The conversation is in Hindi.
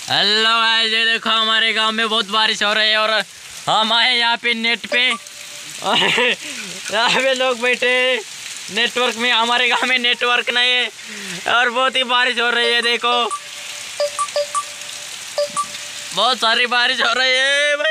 हेलो गाइस, ये देखो हमारे गांव में बहुत बारिश हो रही है और हम आए यहाँ पे नेट पे और यहाँ पे लोग बैठे नेटवर्क में। हमारे गांव में नेटवर्क नहीं है और बहुत ही बारिश हो रही है। देखो बहुत सारी बारिश हो रही है भाई।